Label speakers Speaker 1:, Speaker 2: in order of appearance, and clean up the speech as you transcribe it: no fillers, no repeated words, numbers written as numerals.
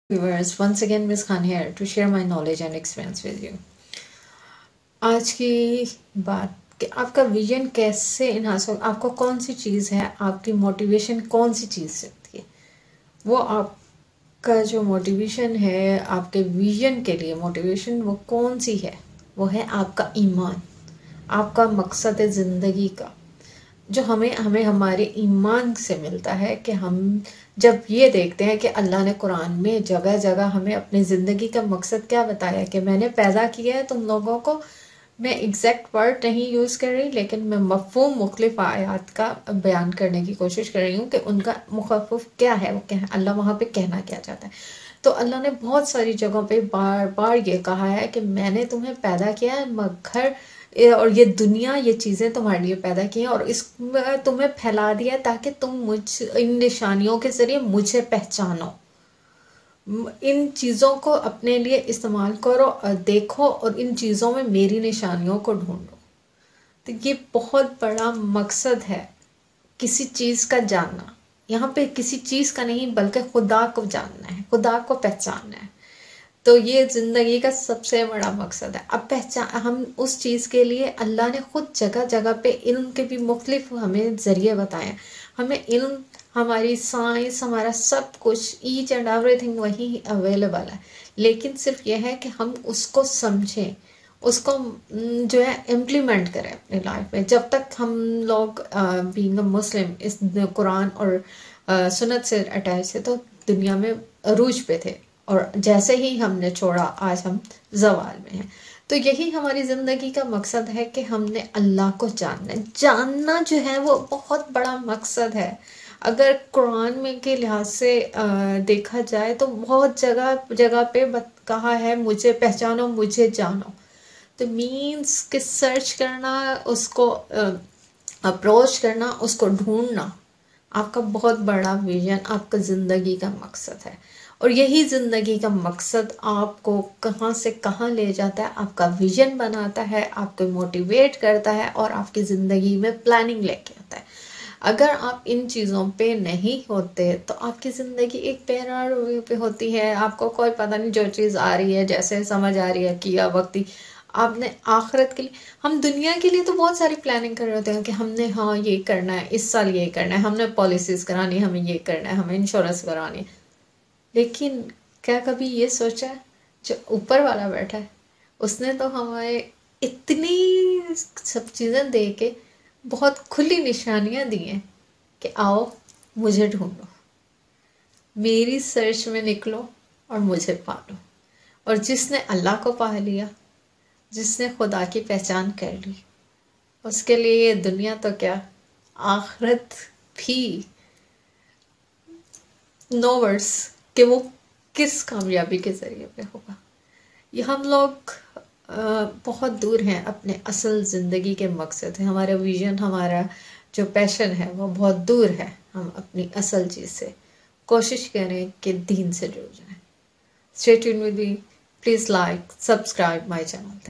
Speaker 1: Viewers, once again Ms. Khan here to share my knowledge and experience with you. आज की बात कि आपका विजन कैसे इनहांस हो, आपको कौन सी चीज़ है, आपकी मोटिवेशन कौन सी चीज़ से होती है। वो आपका जो मोटिवेशन है, आपके विजन के लिए मोटिवेशन वो कौन सी है, वो है आपका ईमान, आपका मकसद है ज़िंदगी का, जो हमें हमें हमारे ईमान से मिलता है। कि हम जब ये देखते हैं कि अल्लाह ने कुरान में जगह जगह हमें अपनी ज़िंदगी का मकसद क्या बताया कि मैंने पैदा किया है तुम लोगों को, मैं एग्जैक्ट वर्ड नहीं यूज़ कर रही, लेकिन मैं मफ़हूम मुख्तलिफ आयात का बयान करने की कोशिश कर रही हूँ कि उनका मुख़फ़फ़ क्या है, वो क्या है, अल्लाह वहाँ पे कहना क्या चाहता है। तो अल्लाह ने बहुत सारी जगहों पे बार बार ये कहा है कि मैंने तुम्हें पैदा किया है, मगर और ये दुनिया, ये चीज़ें तुम्हारे लिए पैदा की हैं और इसमें तुम्हें फैला दिया ताकि तुम मुझ इन निशानियों के ज़रिए मुझे पहचानो, इन चीज़ों को अपने लिए इस्तेमाल करो और देखो और इन चीज़ों में मेरी निशानियों को ढूंढो। तो ये बहुत बड़ा मकसद है किसी चीज़ का जानना। यहाँ पे किसी चीज़ का नहीं बल्कि खुदा को जानना है, खुदा को पहचानना है। तो ये ज़िंदगी का सबसे बड़ा मकसद है। अब पहचान हम उस चीज़ के लिए अल्लाह ने खुद जगह जगह पे इल्म के भी मुख्तलिफ हमें ज़रिए बताए। हमें इल्म, हमारी साइंस, हमारा सब कुछ, ईच एंड एवरीथिंग वही अवेलेबल है, लेकिन सिर्फ यह है कि हम उसको समझें, उसको जो है इम्प्लीमेंट करें अपनी लाइफ में। जब तक हम लोग बीइंग अ मुस्लिम इस कुरान और सुन्नत से अटैच थे तो दुनिया में अरूज पे थे, और जैसे ही हमने छोड़ा आज हम ज़वाल में हैं। तो यही हमारी ज़िंदगी का मकसद है कि हमने अल्लाह को जानना जो है वो बहुत बड़ा मकसद है। अगर कुरान में के लिहाज से देखा जाए तो बहुत जगह जगह पे कहा है मुझे पहचानो, मुझे जानो। तो मीन्स कि सर्च करना, उसको अप्रोच करना, उसको ढूंढना आपका बहुत बड़ा विजन, आपका ज़िंदगी का मकसद है। और यही ज़िंदगी का मकसद आपको कहाँ से कहाँ ले जाता है, आपका विजन बनाता है, आपको मोटिवेट करता है और आपकी ज़िंदगी में प्लानिंग लेके आता है। अगर आप इन चीज़ों पे नहीं होते तो आपकी ज़िंदगी एक पैरार पे होती है, आपको कोई पता नहीं, जो चीज़ आ रही है, जैसे समझ आ रही है, किया वक्ती। आपने आखिरत के लिए, हम दुनिया के लिए तो बहुत सारी प्लानिंग कर रहे होते हैं कि हमने हाँ ये करना है, इस साल ये करना है, हमने पॉलिसीज़ करानी है, हमें ये करना है, हमें इंश्योरेंस करानी है। लेकिन क्या कभी ये सोचा है जो ऊपर वाला बैठा है उसने तो हमें इतनी सब चीज़ें दे के बहुत खुली निशानियां दी हैं कि आओ मुझे ढूंढो, मेरी सर्च में निकलो और मुझे पालो। और जिसने अल्लाह को पा लिया, जिसने खुदा की पहचान कर ली, उसके लिए ये दुनिया तो क्या, आखिरत भी नो वर्ड्स कि वो किस कामयाबी के ज़रिए पे होगा। ये हम लोग बहुत दूर हैं अपने असल ज़िंदगी के मकसद है, हमारा विजन, हमारा जो पैशन है वो बहुत दूर है हम अपनी असल चीज़ से। कोशिश करें कि दीन से जुड़ जाएं। Stay tuned with me, please like, subscribe my channel.